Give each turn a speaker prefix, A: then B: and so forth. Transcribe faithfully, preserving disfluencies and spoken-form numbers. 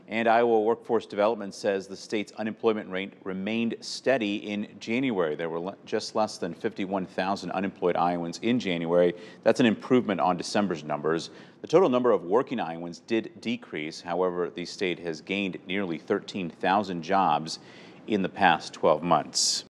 A: And Iowa Workforce Development says the state's unemployment rate remained steady in January. There were just less than fifty-one thousand unemployed Iowans in January. That's an improvement on December's numbers. The total number of working Iowans did decrease. However, the state has gained nearly thirteen thousand jobs in the past twelve months.